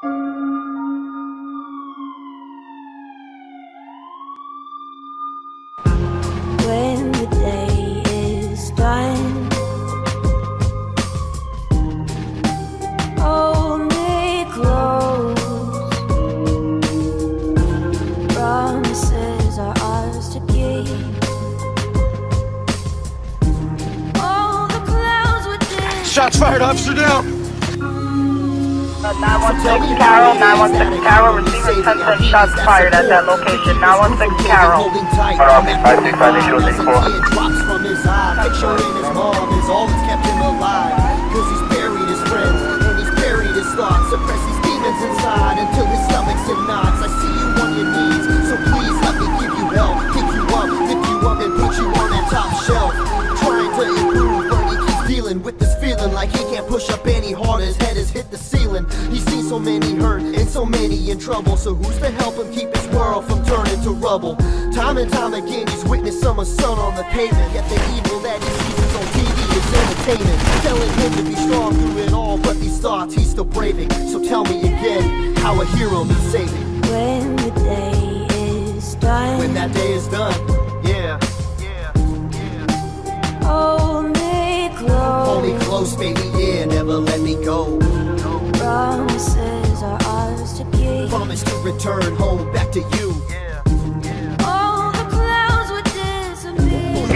When the day is done, hold me close. Promises are ours to keep. All the clouds within. Shots fired, officer down. 916 Carroll, 916 Carroll, receiving 10 shots fired at that location. 916 Carroll. Drops from his eye, picturing his mom is always kept him alive. Cause he's buried his friends, and he's buried his thoughts. Suppress these demons inside until his stomach's in knots. I see you on your knees, so please let me give you help. Pick you up, lift you up, and put you on that top shelf. Trying to improve, but he keeps dealing with this feeling like he can't push up any harder. His head has hit the ceiling. He's seen so many hurt and so many in trouble. So who's to help him keep his world from turning to rubble? Time and time again he's witnessed someone's son on the pavement. Yet the evil that he sees on TV is entertainment, telling him to be strong through it all. But these thoughts he's still braving. So tell me again how a hero needs saving. When the day is done, When that day is done, yeah. hold me close. Hold me close, baby, yeah, never let me go. Promises are ours to keep. Promise to return home back to you. All the clouds would disappear.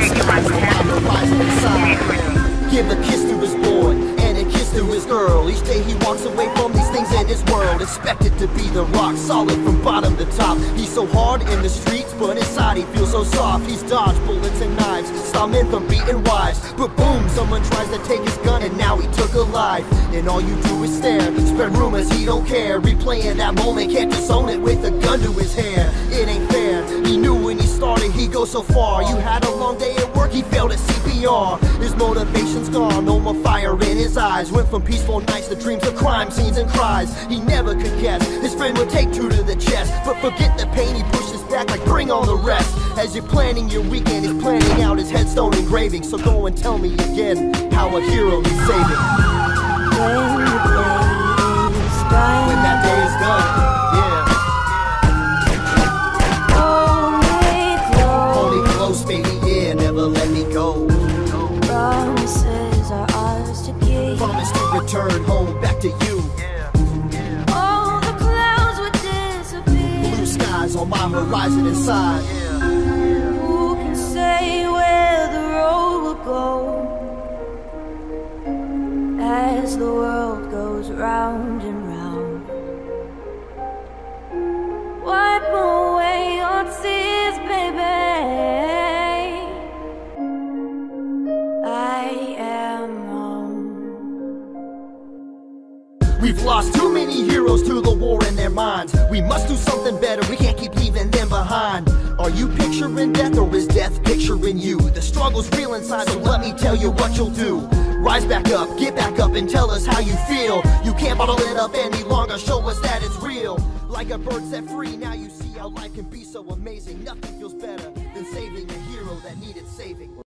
Give a kiss to his boy and a kiss to his girl. Each day he walks away from these things in his world, expected to be the rock solid from bottom to top. He's so hard in the streets, but inside he feels so soft. He's dodged bullets and knives, stopped men from beating wives. But boom, someone tries to take his gun and now he took a life. And all you do is stare, spread rumors, he don't care. Replaying that moment, can't disown it with a gun to his hair. It ain't fair, he knew when he started he'd go so far. You had a long day at work, he failed at CPR. His motivation's gone, no more fire in his eyes. Went from peaceful nights to dreams of crime scenes and cries. He never could guess his friend would take two to the chest. But forget the pain, he pushes back like bring on the rest. As you're planning your weekend, he's planning out his headstone engraving. So go and tell me again how a hero needs saving. When the day is done, When that day is done, yeah. hold me close. Hold me close, baby, yeah, never let me go. Promises are ours to keep. Promise to return home back to you. All the clouds would disappear. Blue skies on my horizon inside. Who can say where the road will go as the world goes round and round? Wipe away your tears, baby. I am home. We've lost too many heroes to the war in their minds. We must do something better, we can't keep leaving them behind. Are you picturing death or is death picturing you? The struggle's real inside, so let me tell you what you'll do. Rise back up, get back up and tell us how you feel. You can't bottle it up any longer, show us that it's real. Like a bird set free, now you see how life can be so amazing. Nothing feels better than saving a hero that needed saving.